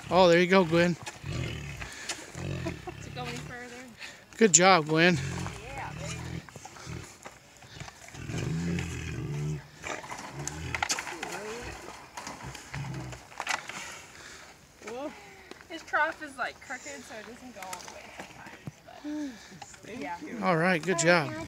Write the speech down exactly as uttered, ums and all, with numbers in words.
Oh, there you go, Gwen. Does it go any further? Good job, Gwen. Yeah, baby. Whoa. His trough is like crooked, so it doesn't go all the way sometimes. But yeah. All right, good job.